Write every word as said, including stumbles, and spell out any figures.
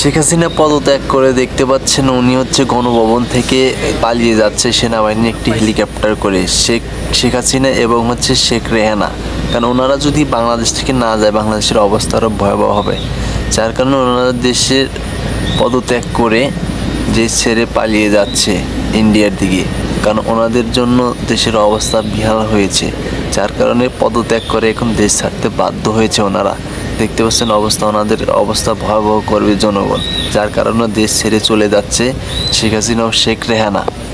শেখ হাসিনা পদত্যাগ করে দেখতে পাচ্ছেন উনি হচ্ছে গণভবন থেকে পালিয়ে যাচ্ছে সেনাবাহিনীর একটি হেলিকপ্টার করে। শেখ শেখ হাসিনা এবং হচ্ছে শেখ রেহানা, কারণ ওনারা যদি বাংলাদেশ থেকে না যায় বাংলাদেশের অবস্থা আরও ভয়াবহ হবে। যার কারণে ওনারা দেশের পদত্যাগ করে দেশ ছেড়ে পালিয়ে যাচ্ছে ইন্ডিয়ার দিকে, কারণ ওনাদের জন্য দেশের অবস্থা বিহাল হয়েছে। যার কারণে পদত্যাগ করে এখন দেশ ছাড়তে বাধ্য হয়েছে ওনারা। দেখতে পাচ্ছেন অবস্থা, ওনাদের অবস্থা ভয়াবহ করবে জনগণ। যার কারণে দেশ ছেড়ে চলে যাচ্ছে শেখ হাসিনা ও শেখ রেহানা।